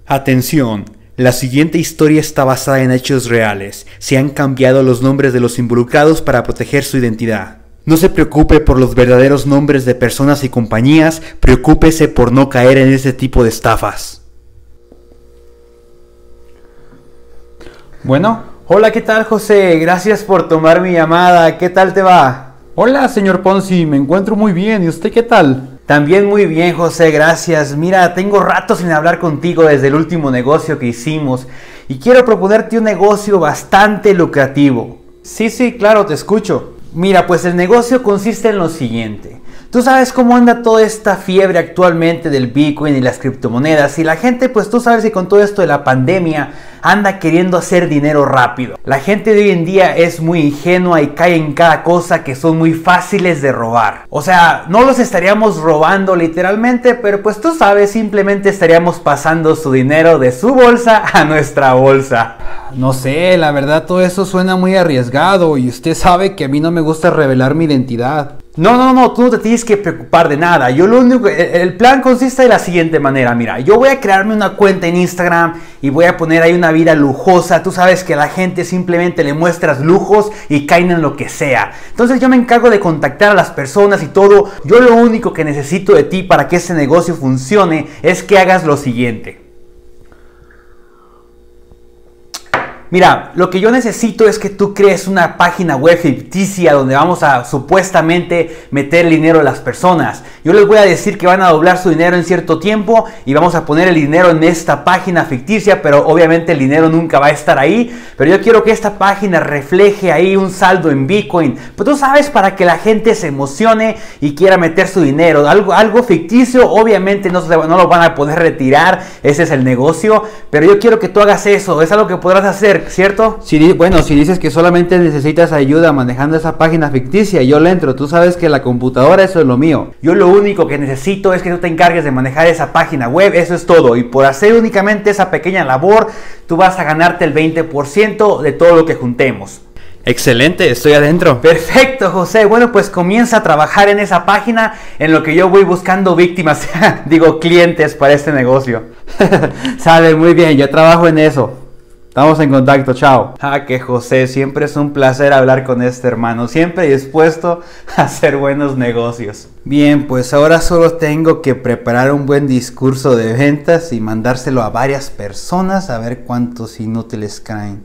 Atención, la siguiente historia está basada en hechos reales. Se han cambiado los nombres de los involucrados para proteger su identidad. No se preocupe por los verdaderos nombres de personas y compañías, preocúpese por no caer en ese tipo de estafas. Bueno, hola, ¿qué tal, José? Gracias por tomar mi llamada. ¿Qué tal te va? Hola, señor Ponzi, me encuentro muy bien. ¿Y usted qué tal? También muy bien, José, gracias. Mira, tengo rato sin hablar contigo desde el último negocio que hicimos y quiero proponerte un negocio bastante lucrativo. Sí, claro, te escucho. Mira, pues el negocio consiste en lo siguiente. Tú sabes cómo anda toda esta fiebre actualmente del Bitcoin y las criptomonedas y la gente, pues tú sabes que con todo esto de la pandemia anda queriendo hacer dinero rápido. La gente de hoy en día es muy ingenua y cae en cada cosa que son muy fáciles de robar. O sea, no los estaríamos robando literalmente, pero pues tú sabes, simplemente estaríamos pasando su dinero de su bolsa a nuestra bolsa. No sé, la verdad todo eso suena muy arriesgado y usted sabe que a mí no me gusta revelar mi identidad. No, tú no te tienes que preocupar de nada. El plan consiste de la siguiente manera. Mira, yo voy a crearme una cuenta en Instagram y voy a poner ahí una vida lujosa. Tú sabes que a la gente simplemente le muestras lujos y caen en lo que sea. Entonces yo me encargo de contactar a las personas y todo. Yo lo único que necesito de ti para que ese negocio funcione es que hagas lo siguiente. Mira, lo que yo necesito es que tú crees una página web ficticia donde vamos a supuestamente meter el dinero de las personas. Yo les voy a decir que van a doblar su dinero en cierto tiempo y vamos a poner el dinero en esta página ficticia, pero obviamente el dinero nunca va a estar ahí. Pero yo quiero que esta página refleje ahí un saldo en Bitcoin. Pues tú sabes, para que la gente se emocione y quiera meter su dinero. Algo ficticio, obviamente no lo van a poder retirar, ese es el negocio. Pero yo quiero que tú hagas eso, es algo que podrás hacer, ¿cierto? Bueno, si dices que solamente necesitas ayuda manejando esa página ficticia, yo le entro. Tú sabes que la computadora, eso es lo mío. Yo lo único que necesito es que tú te encargues de manejar esa página web, eso es todo. Y por hacer únicamente esa pequeña labor, tú vas a ganarte el 20% de todo lo que juntemos. Excelente, estoy adentro. Perfecto, José. Bueno, pues comienza a trabajar en esa página en lo que yo voy buscando víctimas, clientes para este negocio. Sale, muy bien, yo trabajo en eso. Estamos en contacto, chao. Que José, siempre es un placer hablar con este hermano, siempre dispuesto a hacer buenos negocios. Bien, pues ahora solo tengo que preparar un buen discurso de ventas y mandárselo a varias personas a ver cuántos inútiles caen.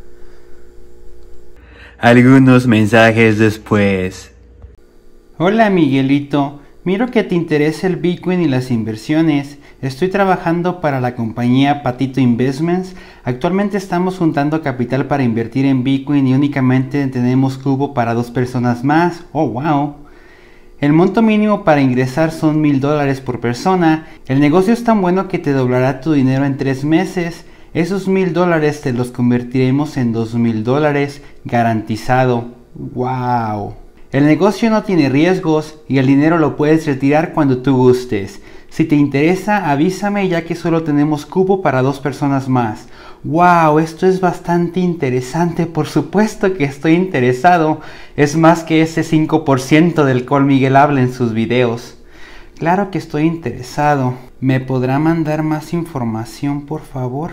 Algunos mensajes después. Hola, Miguelito, miro que te interesa el Bitcoin y las inversiones. Estoy trabajando para la compañía Patito Investments. Actualmente estamos juntando capital para invertir en Bitcoin y únicamente tenemos cubo para 2 personas más. ¡Oh, wow! El monto mínimo para ingresar son $1000 por persona. El negocio es tan bueno que te doblará tu dinero en 3 meses. Esos $1000 te los convertiremos en $2000 garantizado. ¡Wow! El negocio no tiene riesgos y el dinero lo puedes retirar cuando tú gustes. Si te interesa, avísame ya que solo tenemos cupo para 2 personas más. ¡Wow! Esto es bastante interesante. Por supuesto que estoy interesado. Es más que ese 5% del cual Miguel habla en sus videos. Claro que estoy interesado. ¿Me podrá mandar más información, por favor?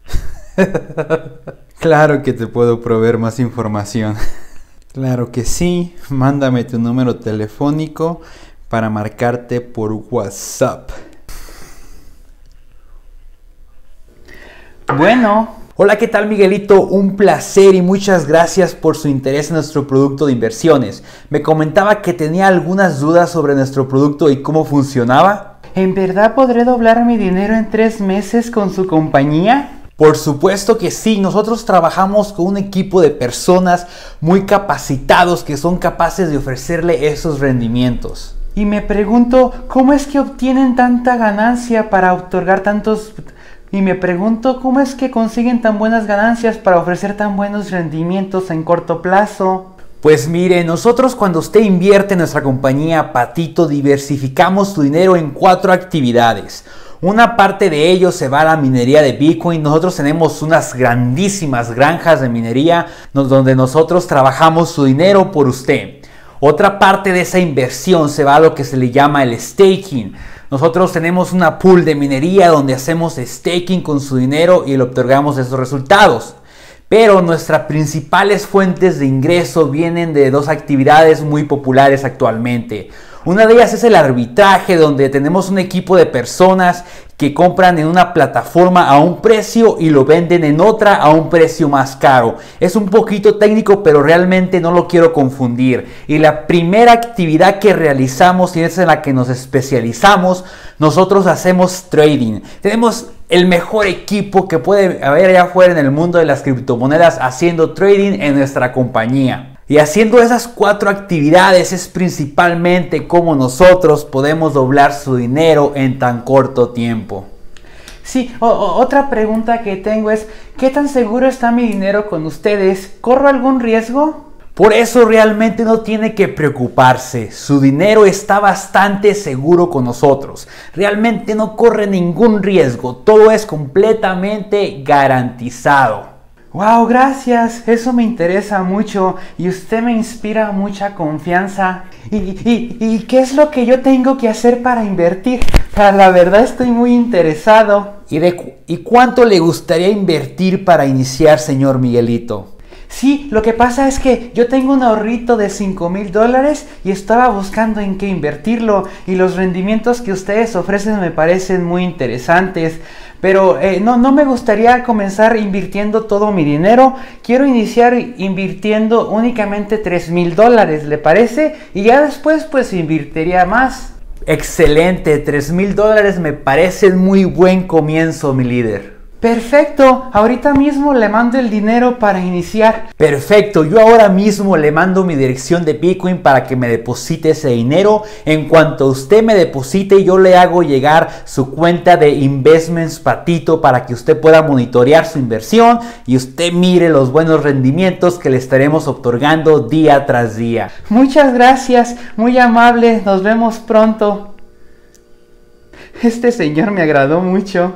Claro que te puedo proveer más información. Claro que sí. Mándame tu número telefónico para marcarte por WhatsApp. Bueno. Hola, ¿qué tal, Miguelito? Un placer y muchas gracias por su interés en nuestro producto de inversiones. Me comentaba que tenía algunas dudas sobre nuestro producto y cómo funcionaba. ¿En verdad podré doblar mi dinero en 3 meses con su compañía? Por supuesto que sí, nosotros trabajamos con un equipo de personas muy capacitados que son capaces de ofrecerle esos rendimientos. Y me pregunto, ¿cómo es que obtienen tanta ganancia para otorgar tantos... Y me pregunto, ¿cómo es que consiguen tan buenas ganancias para ofrecer tan buenos rendimientos en corto plazo? Pues mire, nosotros cuando usted invierte en nuestra compañía Patito, diversificamos su dinero en 4 actividades. Una parte de ello se va a la minería de Bitcoin. Nosotros tenemos unas grandísimas granjas de minería donde nosotros trabajamos su dinero por usted. Otra parte de esa inversión se va a lo que se le llama el staking. Nosotros tenemos una pool de minería donde hacemos staking con su dinero y le otorgamos esos resultados. Pero nuestras principales fuentes de ingreso vienen de dos actividades muy populares actualmente. Una de ellas es el arbitraje, donde tenemos un equipo de personas que compran en una plataforma a un precio y lo venden en otra a un precio más caro. Es un poquito técnico, pero realmente no lo quiero confundir. Y la primera actividad que realizamos, y es en la que nos especializamos, nosotros hacemos trading. Tenemos el mejor equipo que puede haber allá afuera en el mundo de las criptomonedas haciendo trading en nuestra compañía. Y haciendo esas 4 actividades es principalmente cómo nosotros podemos doblar su dinero en tan corto tiempo. Sí, otra pregunta que tengo es, ¿qué tan seguro está mi dinero con ustedes? ¿Corro algún riesgo? Por eso realmente no tiene que preocuparse, su dinero está bastante seguro con nosotros. Realmente no corre ningún riesgo, todo es completamente garantizado. Wow, gracias, eso me interesa mucho y usted me inspira mucha confianza. ¿Y qué es lo que yo tengo que hacer para invertir? La verdad estoy muy interesado. ¿Y cuánto le gustaría invertir para iniciar, señor Miguelito? Sí, lo que pasa es que yo tengo un ahorrito de $5,000 y estaba buscando en qué invertirlo y los rendimientos que ustedes ofrecen me parecen muy interesantes. Pero no me gustaría comenzar invirtiendo todo mi dinero. Quiero iniciar invirtiendo únicamente $3,000, ¿le parece? Y ya después pues invertiría más. Excelente, $3,000 me parece muy buen comienzo, mi líder. Perfecto, ahorita mismo le mando el dinero para iniciar. Perfecto, yo ahora mismo le mando mi dirección de Bitcoin para que me deposite ese dinero. En cuanto usted me deposite, yo le hago llegar su cuenta de Investments Patito para que usted pueda monitorear su inversión y usted mire los buenos rendimientos que le estaremos otorgando día tras día. Muchas gracias, muy amable, nos vemos pronto. Este señor me agradó mucho.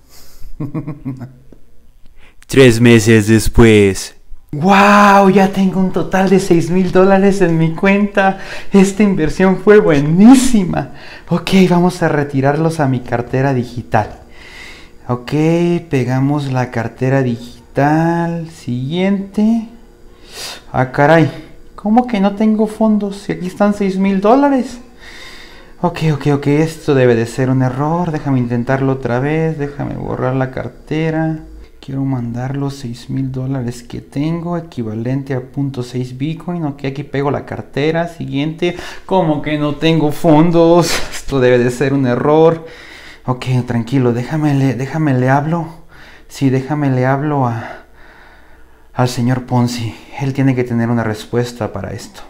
3 meses después. ¡Wow! Ya tengo un total de $6,000 en mi cuenta. Esta inversión fue buenísima. Ok, vamos a retirarlos a mi cartera digital. Ok, pegamos la cartera digital. Siguiente. Ah, caray. ¿Cómo que no tengo fondos? Si aquí están $6,000. Ok, esto debe de ser un error, déjame intentarlo otra vez, déjame borrar la cartera. Quiero mandar los $6,000 que tengo, equivalente a 0.6 Bitcoin. Ok, aquí pego la cartera, siguiente. ¿Cómo que no tengo fondos? Esto debe de ser un error. Ok, tranquilo, déjame le hablo. Sí, déjame le hablo al señor Ponzi. Él tiene que tener una respuesta para esto.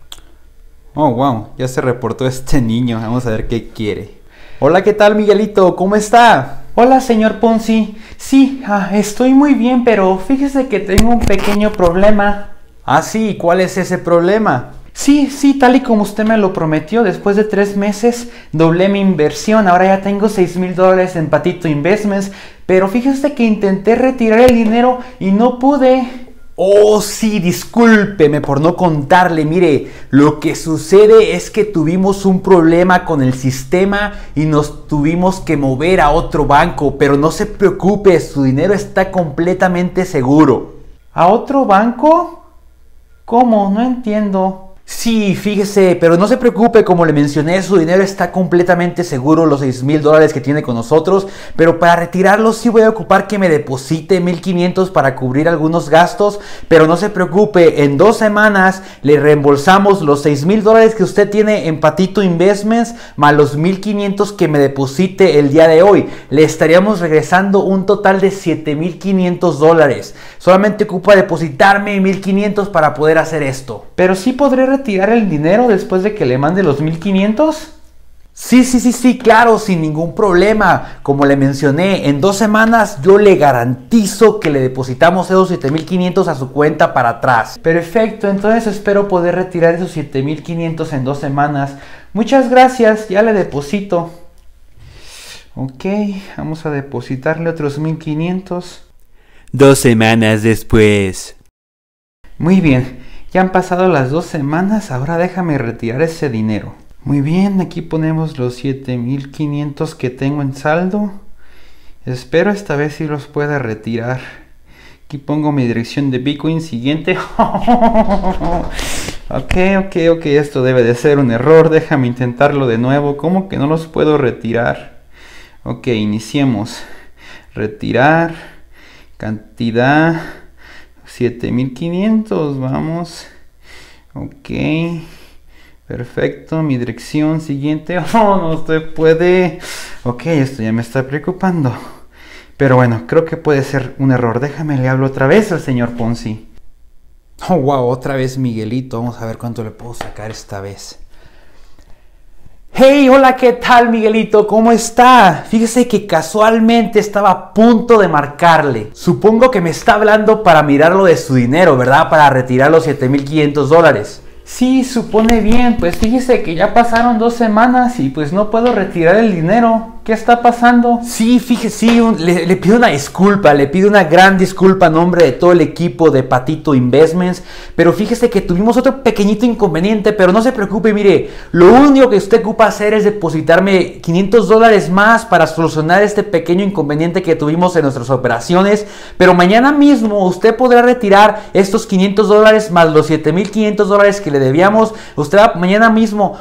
Oh, wow, ya se reportó este niño. Vamos a ver qué quiere. Hola, ¿qué tal, Miguelito? ¿Cómo está? Hola, señor Ponzi. Sí, estoy muy bien, pero fíjese que tengo un pequeño problema. Ah, sí, ¿cuál es ese problema? Sí, tal y como usted me lo prometió, después de 3 meses doblé mi inversión. Ahora ya tengo $6,000 en Patito Investments, pero fíjese que intenté retirar el dinero y no pude. Oh, sí, discúlpeme por no contarle. Mire, lo que sucede es que tuvimos un problema con el sistema y nos tuvimos que mover a otro banco. Pero no se preocupe, su dinero está completamente seguro. ¿A otro banco? ¿Cómo? No entiendo. Sí, fíjese, pero no se preocupe, como le mencioné, su dinero está completamente seguro, los $6,000 que tiene con nosotros, pero para retirarlo sí voy a ocupar que me deposite $1,500 para cubrir algunos gastos, pero no se preocupe, en 2 semanas le reembolsamos los $6,000 que usted tiene en Patito Investments, más los $1,500 que me deposite el día de hoy. Le estaríamos regresando un total de $7,500. Solamente ocupa depositarme $1,500 para poder hacer esto. Pero sí podré retirar el dinero después de que le mande los $1,500. Sí, claro, sin ningún problema. Como le mencioné, en 2 semanas yo le garantizo que le depositamos esos $7,500 a su cuenta para atrás. Perfecto, entonces espero poder retirar esos $7,500 en 2 semanas. Muchas gracias, ya le deposito. Ok, vamos a depositarle otros $1,500. 2 semanas después. Muy bien, ya han pasado las 2 semanas, ahora déjame retirar ese dinero. Muy bien, aquí ponemos los 7500 que tengo en saldo. Espero esta vez sí los pueda retirar. Aquí pongo mi dirección de Bitcoin siguiente. Ok, esto debe de ser un error. Déjame intentarlo de nuevo. ¿Cómo que no los puedo retirar? Ok, iniciemos. Retirar. Cantidad 7500. Vamos. Ok. Perfecto. Mi dirección siguiente. Oh, no se puede. Ok, esto ya me está preocupando. Pero bueno, creo que puede ser un error. Déjame le hablo otra vez al señor Ponzi. Oh, wow, otra vez Miguelito. Vamos a ver cuánto le puedo sacar esta vez. Hey, hola, ¿qué tal, Miguelito? ¿Cómo está? Fíjese que casualmente estaba a punto de marcarle. Supongo que me está hablando para mirar lo de su dinero, ¿verdad? Para retirar los $7500. Sí, supone bien. Pues fíjese que ya pasaron 2 semanas y pues no puedo retirar el dinero. ¿Qué está pasando? Sí, fíjese, sí, le pido una disculpa, le pido una gran disculpa a nombre de todo el equipo de Patito Investments, pero fíjese que tuvimos otro pequeñito inconveniente, pero no se preocupe, mire, lo único que usted ocupa hacer es depositarme $500 más para solucionar este pequeño inconveniente que tuvimos en nuestras operaciones, pero mañana mismo usted podrá retirar estos $500 más los $7500 que le debíamos. Usted mañana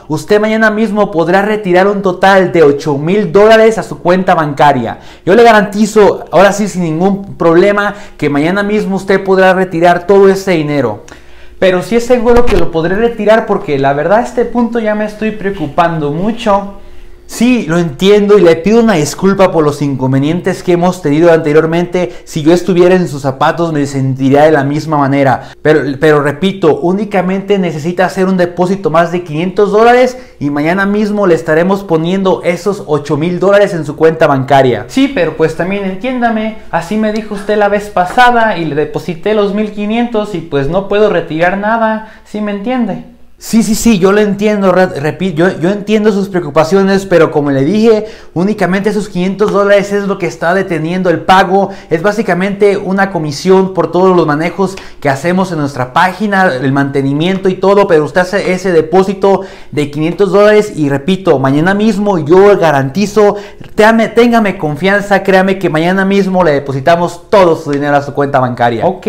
mismo podrá retirar un total de $8000 a su cuenta bancaria. Yo le garantizo, ahora sí sin ningún problema, que mañana mismo usted podrá retirar todo ese dinero. Pero sí es seguro que lo podré retirar, porque la verdad a este punto ya me estoy preocupando mucho. Sí, lo entiendo y le pido una disculpa por los inconvenientes que hemos tenido anteriormente. Si yo estuviera en sus zapatos me sentiría de la misma manera. Pero repito, únicamente necesita hacer un depósito más de $500 y mañana mismo le estaremos poniendo esos $8000 en su cuenta bancaria. Sí, pero pues también entiéndame, así me dijo usted la vez pasada y le deposité los 1500 y pues no puedo retirar nada, ¿sí me entiende? Sí, yo lo entiendo, repito, yo entiendo sus preocupaciones, pero como le dije, únicamente esos $500 es lo que está deteniendo el pago. Es básicamente una comisión por todos los manejos que hacemos en nuestra página, el mantenimiento y todo, pero usted hace ese depósito de $500 y repito, mañana mismo yo garantizo, téngame confianza, créame que mañana mismo le depositamos todo su dinero a su cuenta bancaria. Ok,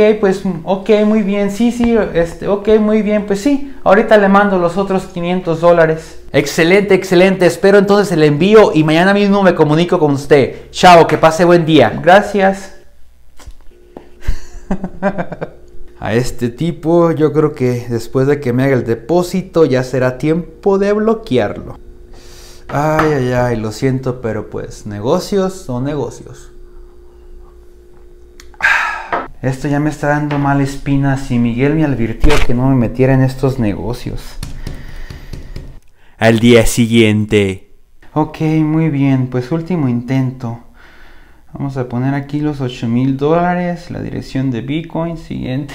muy bien, ok, muy bien, pues sí, ahorita le mando los otros $500. Excelente. Espero entonces el envío y mañana mismo me comunico con usted. Chao, que pase buen día. Gracias. A este tipo yo creo que después de que me haga el depósito ya será tiempo de bloquearlo. Ay, lo siento, pero pues negocios son negocios. Esto ya me está dando mala espina. Si Miguel me advirtió que no me metiera en estos negocios. Al día siguiente. Ok, muy bien, pues último intento. Vamos a poner aquí los $8000, la dirección de Bitcoin, siguiente.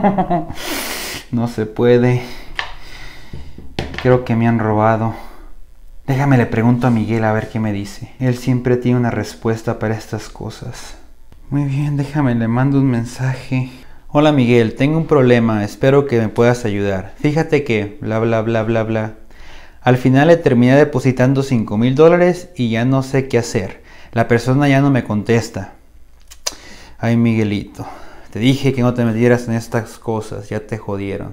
No se puede. Creo que me han robado. Déjame le pregunto a Miguel a ver qué me dice. Él siempre tiene una respuesta para estas cosas. Muy bien, déjame le mando un mensaje. Hola Miguel, tengo un problema, espero que me puedas ayudar. Fíjate que bla. Al final le terminé depositando $5000 y ya no sé qué hacer. La persona ya no me contesta. Ay Miguelito, te dije que no te metieras en estas cosas, ya te jodieron.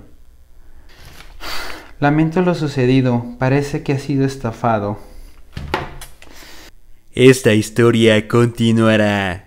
Lamento lo sucedido, parece que ha sido estafado. Esta historia continuará.